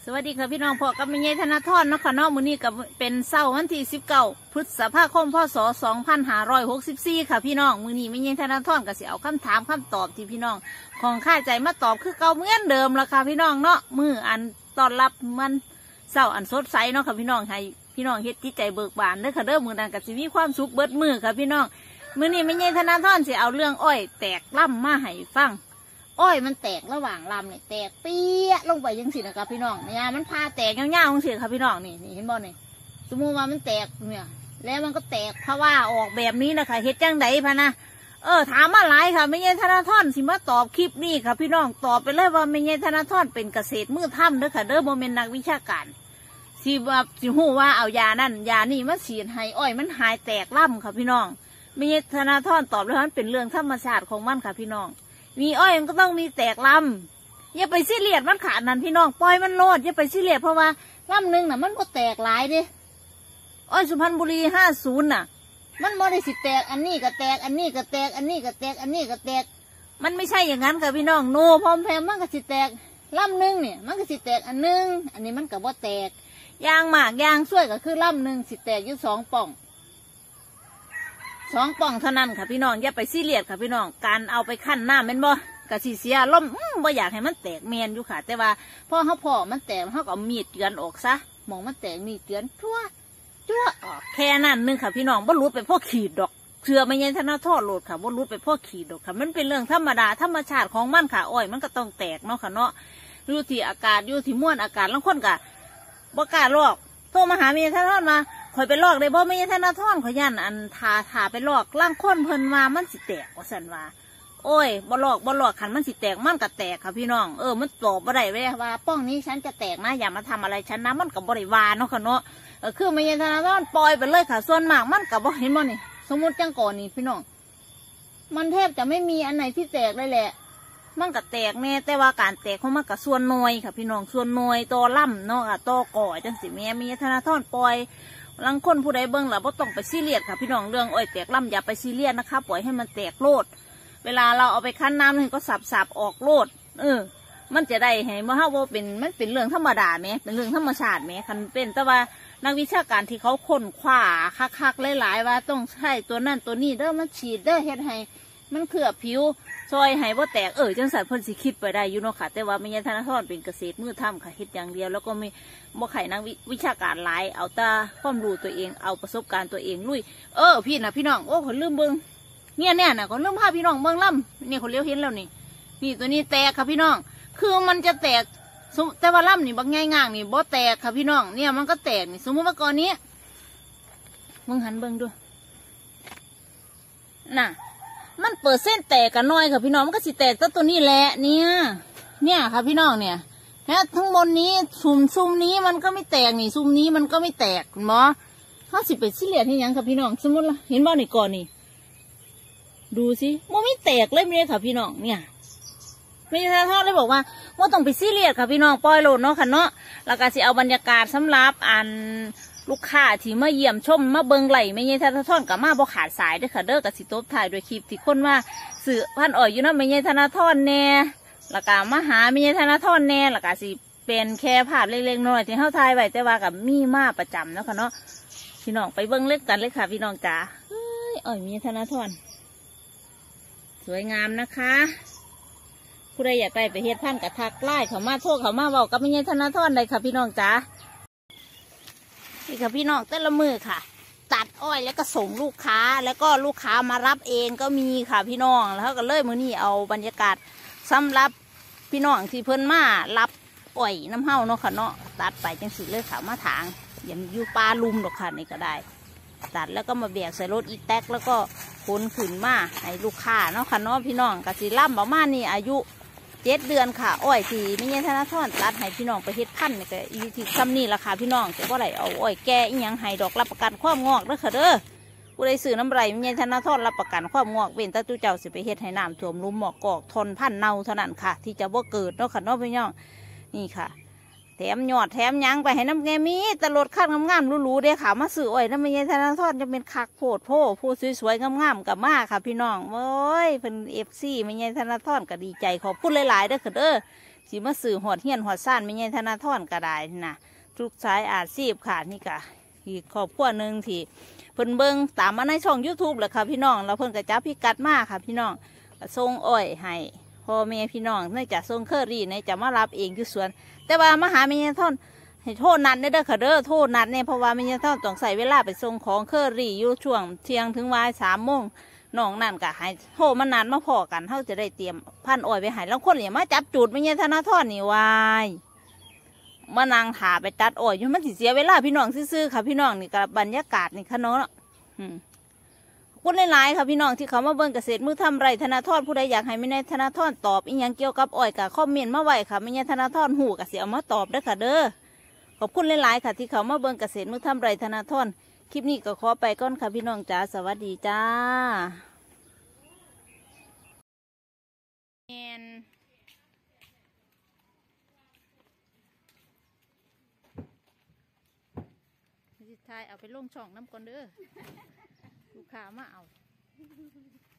สวัสดีค่ะพี่น้องพ่อกับแม่ใหญ่ธนาธรเนาะค่ะเนาะมื้อนี้ก็เป็นเช้าวันที่19พฤษภาคมพศ2564ค่ะพี่น้องมื้อนี้แม่ใหญ่ธนาธรก็สิเอาคำถามคำตอบที่พี่น้องของข้าใจมาตอบคือเก่าเหมือนเดิมละค่ะพี่น้องเนาะมื้ออันต้อนรับมันเช้าอันสดใสเนาะค่ะพี่น้องให้พี่น้องเฮ็ดจิตใจเบิกบานเด้อค่ะเด้อมื้อนั้นก็สิมีความสุขเบิดมื้อค่ะพี่น้องมื้อนี้แม่ใหญ่ธนาธรสิเอาเรื่องอ้อยแตกล่ำมาให้ฟังอ้อยมันแตกระหว่างลำเนี่ยแตกเปี้ยลงไปยังสินะครับพี่น้องเนี่ยมันพาแตกเงาๆจังสิครับพี่น้องนี่เห็นบ่เนี่ยสมมติว่ามันแตกเนี่ยแล้วมันก็แตกเพราะว่าออกแบบนี้นะคะเฮ็ดจังไดพะนะถามมาหลายค่ะไม่ใช่ธนาธรสิมาตอบคลิปนี้ค่ะพี่น้องตอบไปเลยว่าไม่ใช่ธนาธรเป็นเกษตรมือถ้ำเด้อค่ะเด้อโมเมนต์นักวิชาการสิหูว่าเอายานั่นยานี่มันฉีดให้อ้อยมันหายแตกล่ำค่ะพี่น้องไม่ใช่ธนาธรตอบเลยว่ามันเป็นเรื่องธรรมชาติของมันค่ะพี่น้องมีอ้อยมันก็ต้องมีแตกลำอย่าไปซีเรียสมันขาดนั่นพี่น้องปล่อยมันโลดอย่าไปซีเรียสเพราะว่าลำหนึ่งน่ะมันก็แตกหลายดิอ้อยสุพรรณบุรี50น่ะมันไม่ได้สิแตกอันนี้ก็แตกอันนี้ก็แตกอันนี้ก็แตกอันนี้ก็แตกมันไม่ใช่อย่างนั้นค่ะพี่น้องโนพร้อมแพมมันก็สิแตกลำหนึ่งเนี่ยมันก็สิแตกอันนึงอันนี้มันก็บ่แตกยางหมากยางช่วยก็คือลำหนึ่งสิแตกอยู่2 ป่องเท่านั้นค่ะพี่น้องอย่าไปซีเรียสค่ะพี่น้องการเอาไปคั่นน้ำเป็นบ่กะสีเสียล่มบ่อยากให้มันแตกเมนอยู่ค่ะแต่ว่าพอมันแตกเขาก็มีดเตือนออกซะมองมันแตกมีดเตือนชั่วออกแค่นั้นนึงค่ะพี่น้องบ่รู้ไปพ่อขีดดอกเชื่อไม่ยันธนาทอดโหลดค่ะบ่รู้ไปพ่อขีดดอกค่ะมันเป็นเรื่องธรรมดาธรรมชาติของมันค่ะอ้อยมันก็ต้องแตกเนาะค่ะเนาะอยู่ที่อากาศอยู่ที่ม้วนอากาศแล้วคนกะบ่กล้าลอกโทรมาหาไม่ยันธนาทอดมาข่อยไปลอกได้บ่ไม่ยันธนาทอดข่อยยันอันทาไปลอกล่างค้นเพิ่นมามันสิแตกว่าสันว่าโอ้ยบ่ลอกขันมันสิแตกมันก็แตกค่ะพี่น้องมันตอบบ่ได้เลยว่าป้องนี้ฉันจะแตกนะอย่ามาทำอะไรฉันนะมันกับบ่ได้วาเนาะค่ะเนาะคือไม่ยันธนาทอดปล่อยไปเลยค่ะส่วนมากมันกับบ่เห็นบ่นี่สมมติจังก่อนนี่พี่น้องมันแทบจะไม่มีอันไหนที่แตกเลยแหละมันก็แตกแน่แต่ว่าการแตกของมันก็ส่วนน้อยค่ะพี่น้องส่วนน้อยตอล่ำเนาะตอก่อจังสิแม่มีธนาทอดปล่อยลังคนผู้ใดเบิ่งล่ะบ่ต้องไปซีเรียสค่ะพี่น้องเรื่องอ้อยแตกล่ำอย่าไปซีเรียสนะคะปล่อยให้มันแตกโลดเวลาเราเอาไปคั้นน้ำนึงก็สับออกโลดมันจะได้ให้เมื่อเขาเป็นมันเป็นเรื่องธรรมดาไหมเป็นเรื่องธรรมชาติไหมคันเป็นแต่ว่านักวิชาการที่เขาค้นคว้าคักหลายๆว่าต้องใช้ตัวนั่นตัวนี้เด้อมันฉีดเด้อเฮ็ดให้มันเคลือบผิวซอยให้บ่แตกจังสันเพิ่นสิคิดไปได้อยู่เนาะค่ะแต่ว่าไม่ใช่ธนาธรเป็นเกษตรมือทำค่ะเฮ็ดอย่างเดียวแล้วก็ไม่บ่ไข่นักวิชาการหลายเอาแต่ความรู้ตัวเองเอาประสบการณ์ตัวเองลุยพี่นะพี่น้องโอ้คนลืมเบิ่งเนี่ยน่ะคนลืมพาพี่น้องเบิ่งล่ำนี่คนเลี้ยวเห็นแล้วนี่ตัวนี้แตกค่ะพี่น้องคือมันจะแตกแต่ว่าล่ำนี่บางง่ายๆนี่บ่แตกค่ะพี่น้องเนี่ยมันก็แตกนี่สมมติว่าก่อนนี้มึงหันเบิ่งดูน่ะมันเปิดเส้นแตกกันน้อยค่ะพี่น้องมันก็สิแตกตัวนี้แหละเนี่ยค่ะพี่น้องเนี่ยนะทั้งบนนี้ซุ่มนี้มันก็ไม่แตกนี่ซุ่มนี้มันก็ไม่แตกคุณหมอเขาสิเป็นสิเหลี่ยที่ยังค่ะพี่น้องสมมติละเห็นบ่อนี่ก่อนนี่ดูสิมันไม่แตกเลยค่ะพี่น้องเนี่ยไม่ใช่ทอดเลยบอกว่าต้องไปซีเรียสค่ะพี่น้องปล่อยโหลดเนาะค่ะเนาะแล้วก็สิเอาบรรยากาศสำหรับลูกค้าที่มาเยี่ยมชมมาเบิงไหลไม่ใช่ธนาธรกับมาบ่ขาดสายด้วยค่ะเด้อกับสิโต๊ะถ่ายโดยคลิปที่คนว่าสื่อพันอ่อยอยู่นะไม่ใช่ธนาธรแน่แล้วก็มาหาไม่ใช่ธนาธรแน่แล้วก็สิเป็นแค่ภาพเล็กๆน้อยที่เขาถ่ายไว้แต่ว่ากับมีมาประจำเนาะค่ะเนาะพี่น้องไปเบิ้งเล็กกันเลยค่ะพี่น้องจ๋าอ่อยมีธนาธรสวยงามนะคะผู้ใดอยากได้ไปเฮ็ดพันกับทักไล่เขามาโทษเขามาบอกกับไม่ใช่ธนาธรเลยค่ะพี่น้องจ๋านี่ค่ะพี่น้องแต่ละมือค่ะตัดอ้อยแล้วก็ส่งลูกค้าแล้วก็ลูกค้ามารับเองก็มีค่ะพี่น้องแล้วก็เลยมื้อนี้เอาบรรยากาศสำหรับพี่น้องที่เพิ่นมารับอ้อยน้ำเห่าเนาะค่ะเนาะตัดไปจังสิเลยค่ะมาถางอย่างอยู่ปลาลุมดอกค่ะนี่ก็ได้ตัดแล้วก็มาแบกใส่รถอีแท็กแล้วก็ขนขึ้นมาให้ลูกค้าเนาะค่ะเนาะพี่น้องกะสิล่ำประมาณนี้อายุ7 เดือนค่ะอ้อยที่ไม่ใช่ธนาธรตัดให้พี่น้องไปเฮ็ดพันธุ์นี่ก็อยู่ที่ซ้ำนี่ราคาพี่น้องจะว่าไรเอาอ้อยแก่อีหยังให้ดอกรับประกันความงอกเด้อค่ะเด้อผู้ใดซื้อน้ำไรไม่ใช่ธนาธรรับประกันความงอกเว้นแต่ตู้เจ้าสิไปเฮ็ดให้น้ำท่วมลุ่มหมอกกอกทนพันธุ์เน่าเท่านั้นค่ะที่จะบ่เกิดเนาะค่ะเนาะพี่น้องนี่ค่ะแถมยอดแถมยังไปให้น้ำแกมีตลอดขั้นงามๆรู้ๆเด้ค่ะมาซื้ออ้อยน้ำไม่ใช่ธนาธรจะเป็นคักโพดผู้สวยๆงามๆกับมาค่ะพี่น้องโอ้ยเป็นFCไม่ใช่ธนาธรก็ดีใจขอบคุณหลายๆเด้อค่ะเด้อสิมาสื่อหอดเฮียนหอดซ่านไม่ใช่ธนาธรก็ได้นะทุกสายอาชีพค่ะนี่ค่ะอีกครอบครัวหนึ่งที่เพิ่นเบิ่งตามมาในช่อง YouTube แหละค่ะพี่น้องแล้วเพิ่นก็จับพิกัดมากค่ะพี่น้องส่งอ้อยให้พ่อแม่พี่น้องเนื่องจากส่งเคอรี่ในจะมารับเองอยู่สวนแต่ว่ามาหาไม่ใช่ท่อนให้โทษนัดเด้อค่ะเด้อโทษนัดเนี่ยเพราะว่าไม่ใช่ท่อนต้องใส่เวลาไปส่งของเคอรี่อยู่ช่วงเที่ยงถึงบ่าย3 โมงน้องนั่นก็ให้โทษมันนานมาพอกันเขาจะได้เตรียมพันอ้อยไปให้แล้วคนเนี่ยมาจับจุดไม่ใช่ธนาธรนี่วายมานางถาไปตัดอ้อยอยู่มันสิเสียเวลาพี่น้องซื่อๆค่ะพี่น้องนี่กับบรรยากาศนี่ค่ะเนาะคุณหลายๆค่ะพี่น้องที่เขามาเบิ่งเกษตรมือทำไรธนาธรผู้ใดอยากให้ไม่ในธนาธรตอบอีกอย่างเกี่ยวกับอ้อยกับคอมเมนต์มาไว้ค่ะไม่ใช่ธนาธรหูกับเสียเอามาตอบเด้อค่ะเด้อขอบคุณหลายๆค่ะที่เขามาเบิ่งเกษตรมือทำไรธนาธรคลิปนี้ก็ขอไปก่อนค่ะพี่น้องจ๋าสวัสดีจ้าแอนสิทายเอาไปลงช่องน้ำก่อนเด้อลูกค้ามาเอา